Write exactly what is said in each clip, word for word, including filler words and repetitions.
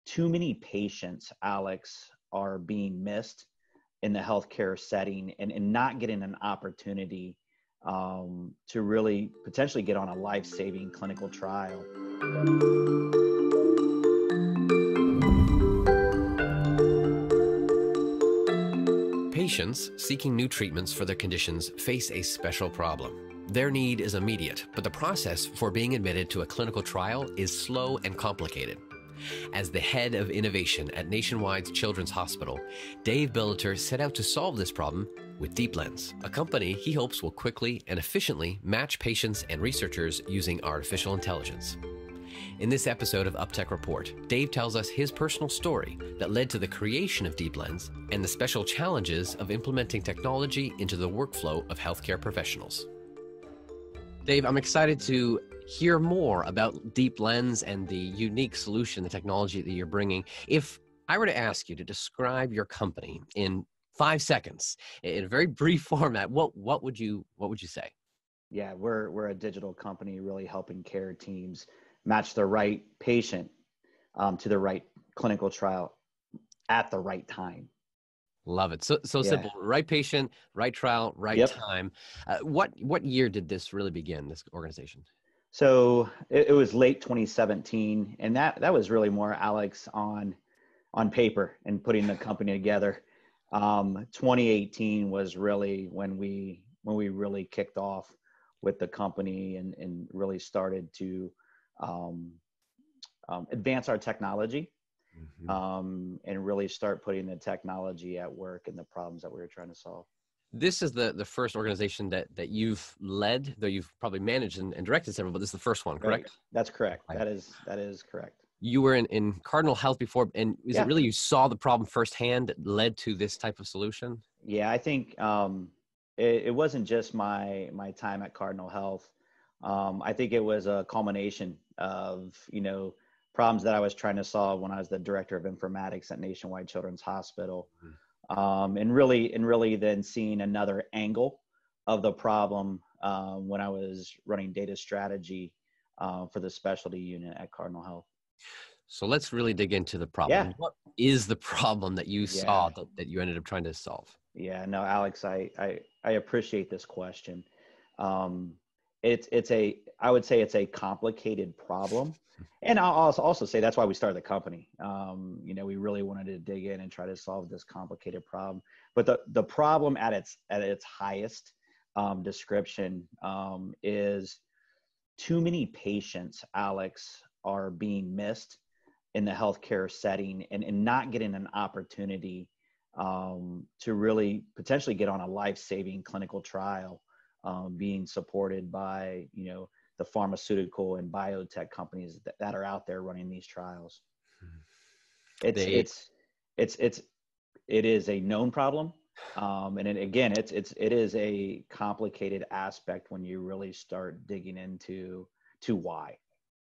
too many patients, Alex, are being missed in the healthcare setting and, and not getting an opportunity um, to really potentially get on a life-saving clinical trial. Patients seeking new treatments for their conditions face a special problem. Their need is immediate, but the process for being admitted to a clinical trial is slow and complicated. As the head of innovation at Nationwide Children's Hospital, Dave Billeter set out to solve this problem with DeepLens, a company he hopes will quickly and efficiently match patients and researchers using artificial intelligence. In this episode of UpTech Report, Dave tells us his personal story that led to the creation of DeepLens and the special challenges of implementing technology into the workflow of healthcare professionals. Dave, I'm excited to hear more about DeepLens and the unique solution, the technology that you're bringing. If I were to ask you to describe your company in five seconds, in a very brief format, what what would you what would you say? Yeah, we're we're a digital company really helping care teams match the right patient um, to the right clinical trial at the right time. Love it. So so Yeah. simple. Right patient, right trial, right Yep. time. Uh, what what year did this really begin? This organization? So it, it was late twenty seventeen, and that that was really more, Alex, on on paper and putting the company together. Um, twenty eighteen was really when we when we really kicked off with the company and and really started to um, um, advance our technology. Mm-hmm. Um, and really start putting the technology at work and the problems that we were trying to solve. This is the, the first organization that, that you've led, though you've probably managed and, and directed several, but this is the first one, correct? Right. That's correct. Right. That is, that is correct. You were in, in Cardinal Health before, and is Yeah. it really you saw the problem firsthand that led to this type of solution? Yeah, I think um, it, it wasn't just my my time at Cardinal Health. Um, I think it was a culmination of, you know, problems that I was trying to solve when I was the director of informatics at Nationwide Children's Hospital. Mm-hmm. Um, and really, and really then seeing another angle of the problem um, when I was running data strategy uh, for the specialty unit at Cardinal Health. So let's really dig into the problem. Yeah. What is the problem that you Yeah. saw that, that you ended up trying to solve? Yeah, no, Alex, I, I, I appreciate this question. Um, it's, it's a, I would say it's a complicated problem. And I'll also, also say that's why we started the company. Um, you know, we really wanted to dig in and try to solve this complicated problem. But the, the problem at its, at its highest um, description um, is too many patients, Alex, are being missed in the healthcare setting and, and not getting an opportunity um, to really potentially get on a life-saving clinical trial um, being supported by, you know, the pharmaceutical and biotech companies that, that are out there running these trials. It's, They, it's, it's, it's, it is a known problem. Um, and it, again, it's, it's, it is a complicated aspect when you really start digging into, to why.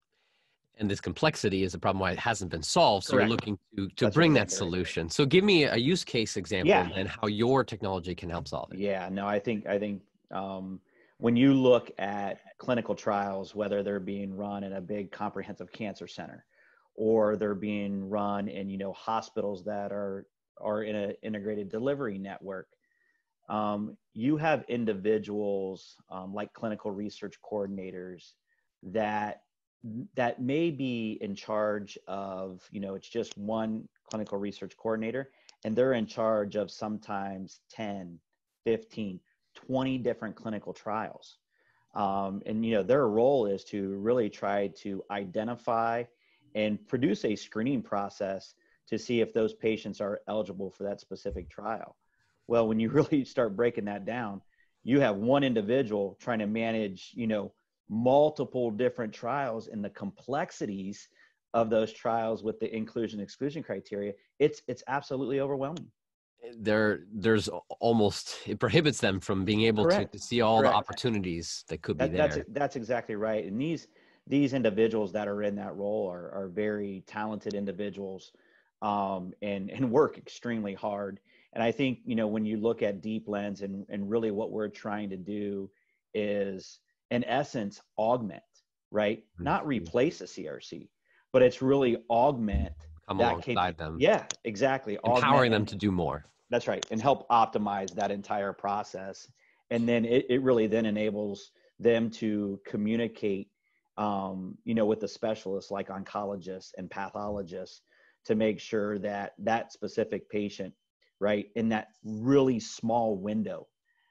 and this complexity is a problem why it hasn't been solved. So Correct. you're looking to, to That's bring that exactly right. solution. So give me a use case example Yeah. and how your technology can help solve it. Yeah, no, I think, I think um, when you look at clinical trials, whether they're being run in a big comprehensive cancer center or they're being run in, you know, hospitals that are, are in an integrated delivery network, um, you have individuals um, like clinical research coordinators that that may be in charge of, you know, it's just one clinical research coordinator and they're in charge of sometimes ten, fifteen, twenty different clinical trials. Um, and, you know, their role is to really try to identify and produce a screening process to see if those patients are eligible for that specific trial. Well, when you really start breaking that down, you have one individual trying to manage, you know, multiple different trials and the complexities of those trials with the inclusion exclusion criteria. It's, it's absolutely overwhelming. There, there's almost, it prohibits them from being able to, to see all Correct. the opportunities that could that, be there. That's, that's exactly right. And these, these individuals that are in that role are, are very talented individuals um, and, and work extremely hard. And I think, you know, when you look at DeepLens and, and really what we're trying to do is, in essence, augment, right? Not replace a C R C, but it's really augment come that can, alongside them, yeah, exactly. empowering Augment them and to do more. that's right. And help optimize that entire process. And then it, it really then enables them to communicate, um, you know, with the specialists like oncologists and pathologists to make sure that that specific patient, right, in that really small window,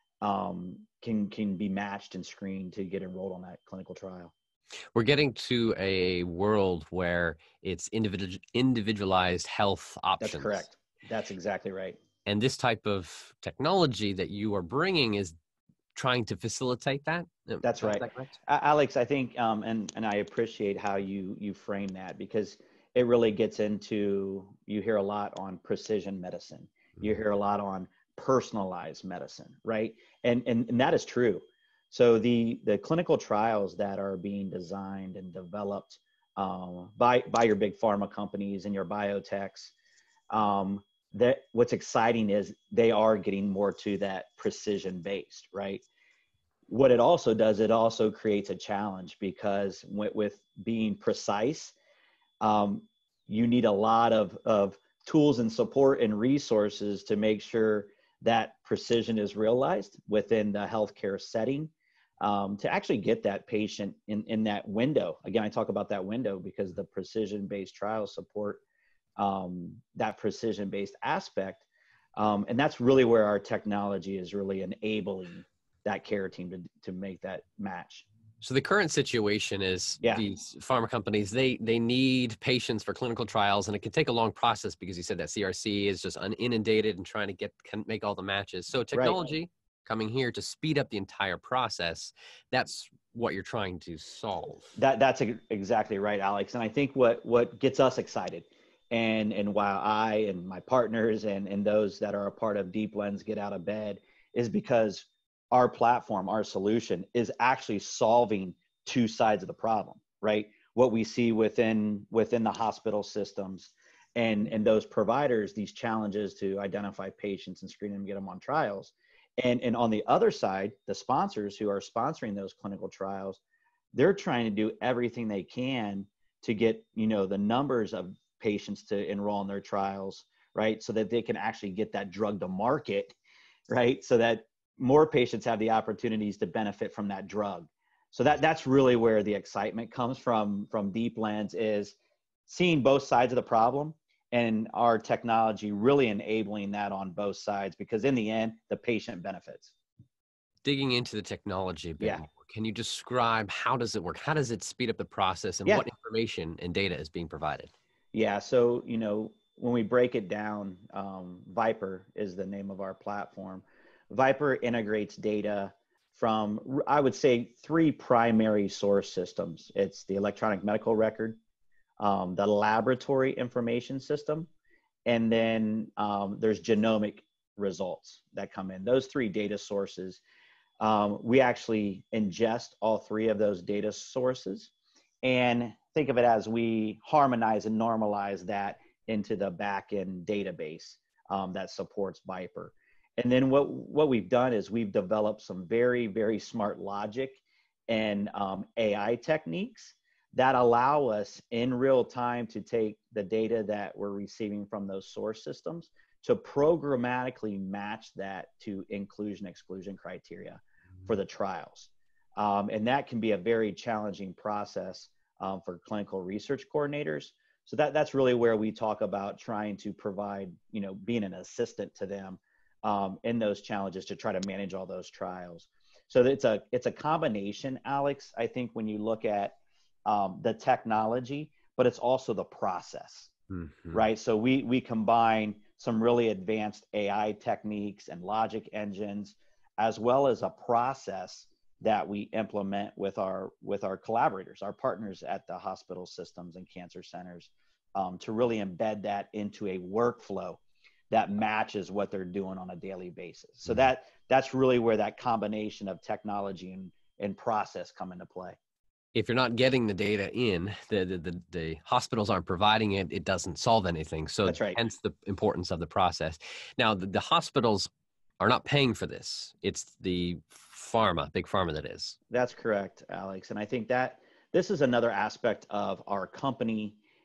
um, can, can be matched and screened to get enrolled on that clinical trial. We're getting to a world where it's individual, individualized health That's options. correct. That's exactly right. And this type of technology that you are bringing is trying to facilitate that. Um, That's Is right. that correct? A- Alex, I think, um, and, and I appreciate how you, you frame that because it really gets into, you hear a lot on precision medicine. You Mhm. hear a lot on personalized medicine, right? And, and, and that is true. So the, the clinical trials that are being designed and developed um, by, by your big pharma companies and your biotechs, um, that what's exciting is they are getting more to that precision based, right? What it also does, it also creates a challenge because with, with being precise, um, you need a lot of, of tools and support and resources to make sure that precision is realized within the healthcare setting, um, to actually get that patient in, in that window. Again, I talk about that window because the precision-based trials support um, that precision-based aspect. Um, and that's really where our technology is really enabling that care team to, to make that match. So the current situation is Yeah, these pharma companies, they they need patients for clinical trials, and it can take a long process because you said that C R C is just un- inundated and trying to get can make all the matches. So right. technology coming here to speed up the entire process, that's what you're trying to solve. That that's ex- exactly right, Alex. And I think what what gets us excited, and and while I and my partners and and those that are a part of Deep Lens get out of bed, is because our platform, our solution, is actually solving two sides of the problem, right? What we see within within the hospital systems, and and those providers, these challenges to identify patients and screen them, and get them on trials, and and on the other side, the sponsors who are sponsoring those clinical trials, they're trying to do everything they can to get, you know, the numbers of patients to enroll in their trials, right? So that they can actually get that drug to market, right? So that more patients have the opportunities to benefit from that drug. So that that's really where the excitement comes from, from Deep Lens, is seeing both sides of the problem and our technology really enabling that on both sides, because in the end, the patient benefits. Digging into the technology a bit Yeah. more, can you describe how does it work? How does it speed up the process, and Yeah. what information and data is being provided? Yeah. So, you know, when we break it down, um, Viper is the name of our platform. Viper integrates data from, I would say, three primary source systems. It's the electronic medical record, um, the laboratory information system, and then um, there's genomic results that come in. Those three data sources, um, we actually ingest all three of those data sources, and think of it as we harmonize and normalize that into the backend database um, that supports Viper. And then what, what we've done is we've developed some very, very smart logic and um, A I techniques that allow us in real time to take the data that we're receiving from those source systems to programmatically match that to inclusion exclusion criteria for the trials. Um, and that can be a very challenging process um, for clinical research coordinators. So that, that's really where we talk about trying to provide, you know, being an assistant to them um, in those challenges to try to manage all those trials. So it's a, it's a combination, Alex, I think, when you look at um, the technology, but it's also the process, Mm-hmm. right? So we, we combine some really advanced A I techniques and logic engines, as well as a process that we implement with our with our collaborators, our partners at the hospital systems and cancer centers, um, to really embed that into a workflow that matches what they're doing on a daily basis. So Mm-hmm. that that's really where that combination of technology and, and process come into play. If you're not getting the data in, the, the, the, the hospitals aren't providing it, it doesn't solve anything. So That's right. hence the importance of the process. Now, the, the hospitals are not paying for this. It's the pharma, big pharma that is. That's correct, Alex. And I think that this is another aspect of our company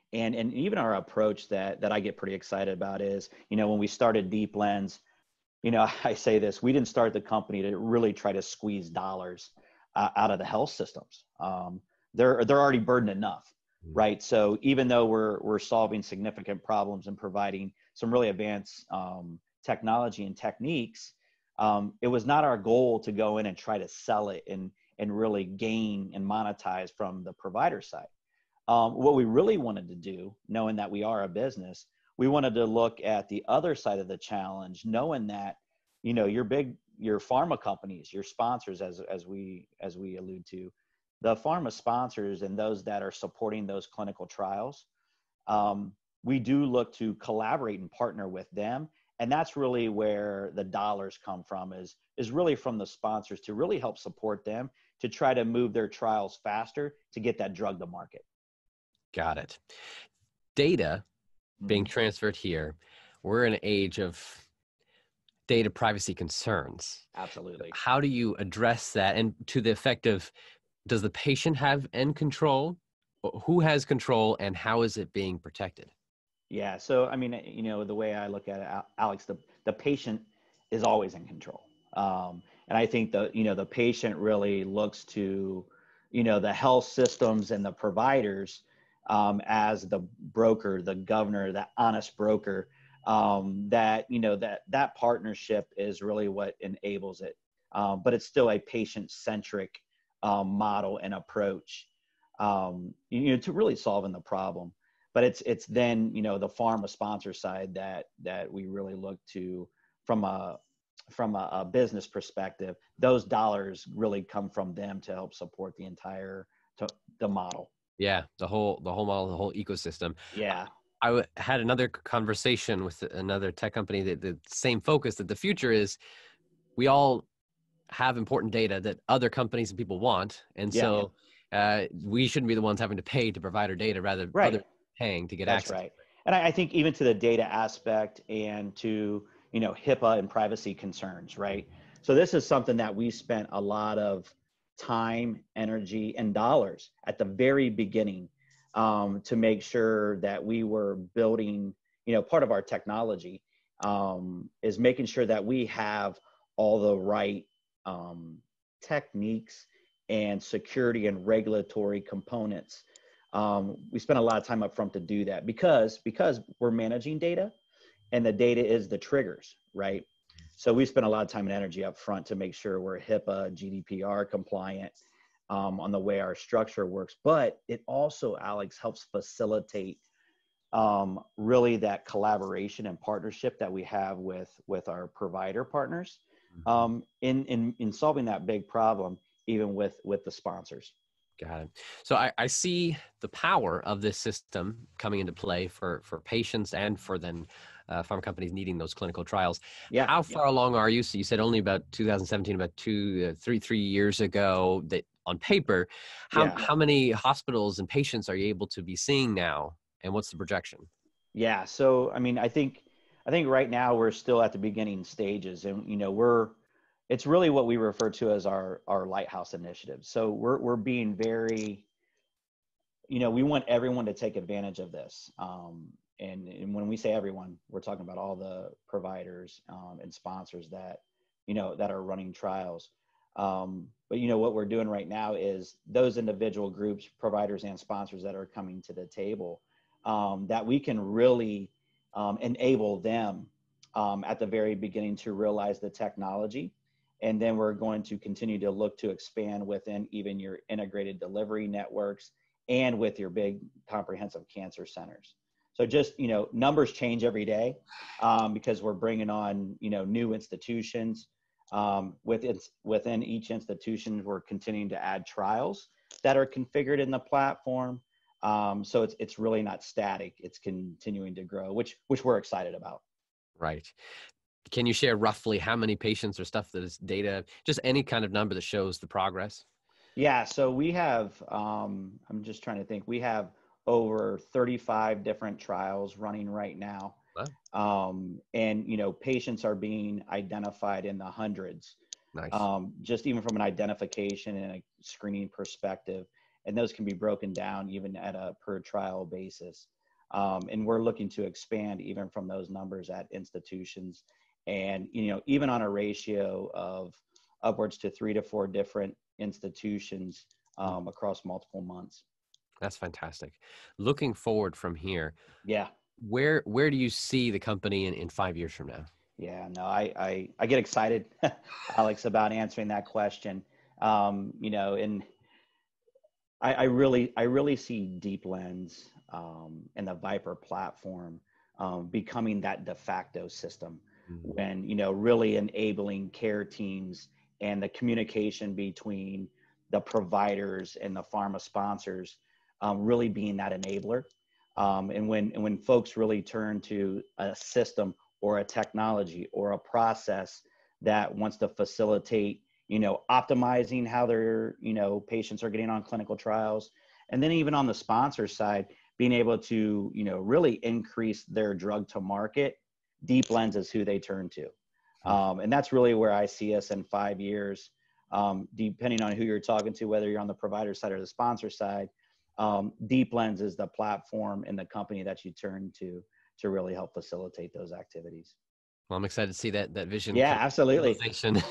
And, and even our approach that, that I get pretty excited about is, you know, when we started Deep Lens, you know, I say this, we didn't start the company to really try to squeeze dollars uh, out of the health systems. Um, they're, they're already burdened enough, right? So even though we're, we're solving significant problems and providing some really advanced um, technology and techniques, um, it was not our goal to go in and try to sell it and, and really gain and monetize from the provider side. Um, what we really wanted to do, knowing that we are a business, we wanted to look at the other side of the challenge, knowing that, you know, your big, your pharma companies, your sponsors, as, as we, as we allude to, the pharma sponsors and those that are supporting those clinical trials, um, we do look to collaborate and partner with them. And that's really where the dollars come from, is, is really from the sponsors to really help support them to try to move their trials faster to get that drug to market. Got it. Data being transferred here, we're in an age of data privacy concerns. Absolutely. How do you address that? And to the effect of, does the patient have end control? Who has control, and how is it being protected? Yeah. So, I mean, you know, the way I look at it, Alex, the, the patient is always in control. Um, and I think the, you know, the patient really looks to, you know, the health systems and the providers um, as the broker, the governor, that honest broker, um, that, you know, that, that partnership is really what enables it. Um, but it's still a patient-centric um, model and approach, um, you know, to really solving the problem. But it's, it's then, you know, the pharma sponsor side that, that we really look to from a, from a, a business perspective. Those dollars really come from them to help support the entire, to, the model. Yeah, the whole the whole model, the whole ecosystem. Yeah. I w- had another conversation with another tech company that the same focus, that the future is we all have important data that other companies and people want, and Yeah. so uh, we shouldn't be the ones having to pay to provide our data, rather Right. others paying to get That's access. right. And I, I think even to the data aspect and to, you know, HIPAA and privacy concerns, right? So this is something that we spent a lot of time, energy, and dollars at the very beginning um, to make sure that we were building, you know, part of our technology um, is making sure that we have all the right um, techniques and security and regulatory components. Um, we spend a lot of time up front to do that because, because we're managing data and the data is the triggers, right? So we spend a lot of time and energy up front to make sure we're HIPAA, G D P R compliant um, on the way our structure works. But it also, Alex, helps facilitate um, really that collaboration and partnership that we have with, with our provider partners um, in, in, in solving that big problem, even with, with the sponsors. Got it. So I, I see the power of this system coming into play for, for patients and for then uh, pharma companies needing those clinical trials. Yeah. How far along are you? So you said only about two thousand seventeen, about two, uh, three, three years ago, that on paper, how, Yeah. how many hospitals and patients are you able to be seeing now? And what's the projection? Yeah. So, I mean, I think, I think right now we're still at the beginning stages, and, you know, we're, it's really what we refer to as our, our lighthouse initiative. So we're, we're being very, you know, we want everyone to take advantage of this. Um, and, and when we say everyone, we're talking about all the providers um, and sponsors that, you know, that are running trials. Um, but, you know, what we're doing right now is those individual groups, providers and sponsors that are coming to the table, um, that we can really um, enable them um, at the very beginning to realize the technology. And then we're going to continue to look to expand within even your integrated delivery networks and with your big comprehensive cancer centers. So just, you know, numbers change every day um, because we're bringing on, you know, new institutions. Um, within, within each institution, we're continuing to add trials that are configured in the platform. Um, so it's, it's really not static. It's continuing to grow, which, which we're excited about. Right. Can you share roughly how many patients or stuff that is data, just any kind of number that shows the progress? Yeah, so we have, um, I'm just trying to think, we have over thirty-five different trials running right now. Wow. Um, and, you know, patients are being identified in the hundreds, Nice. um, just even from an identification and a screening perspective. And those can be broken down even at a per trial basis. Um, and we're looking to expand even from those numbers at institutions. And, you know, even on a ratio of upwards to three to four different institutions um, across multiple months. That's fantastic. Looking forward from here, Yeah. where where do you see the company in, in five years from now? Yeah, no, I, I, I get excited, Alex, about answering that question. Um, you know, and I, I really, I really see Deep Lens um, and the Viper platform um, becoming that de facto system Mm-hmm. when, you know, really enabling care teams and the communication between the providers and the pharma sponsors um, really being that enabler. Um, and when, and when folks really turn to a system or a technology or a process that wants to facilitate, you know, optimizing how their, you know, patients are getting on clinical trials. And then even on the sponsor side, being able to, you know, really increase their drug to market, Deep Lens is who they turn to. Um, and that's really where I see us in five years, um, depending on who you're talking to, whether you're on the provider side or the sponsor side. Um, Deep Lens is the platform and the company that you turn to to really help facilitate those activities. Well, I'm excited to see that that vision. Yeah, absolutely.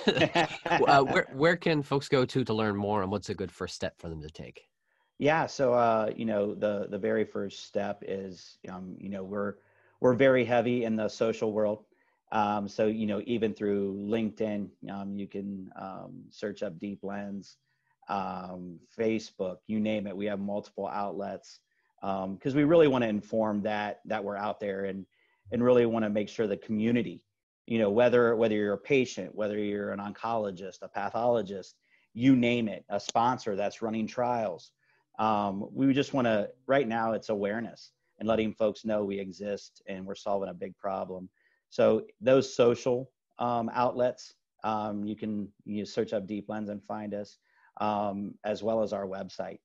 uh, where where can folks go to to learn more, and what's a good first step for them to take? Yeah, so uh, you know, the the very first step is, um, you know, we're we're very heavy in the social world. Um, so you know, even through LinkedIn, um, you can um, search up Deep Lens, um, Facebook, you name it. We have multiple outlets because um, we really want to inform that that we're out there and and really want to make sure the community, you know, whether whether you're a patient, whether you're an oncologist, a pathologist, you name it, a sponsor that's running trials. Um, we just want to, right now it's awareness and letting folks know we exist and we're solving a big problem. So those social um, outlets, um, you can you search up Deep Lens and find us, um, as well as our website.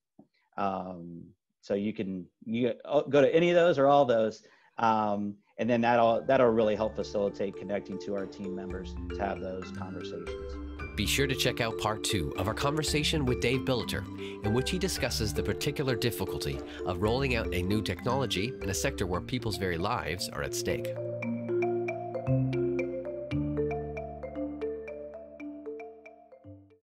Um, so you can you go to any of those or all those. Um, and then that'll, that'll really help facilitate connecting to our team members to have those conversations. Be sure to check out part two of our conversation with Dave Billeter, in which he discusses the particular difficulty of rolling out a new technology in a sector where people's very lives are at stake.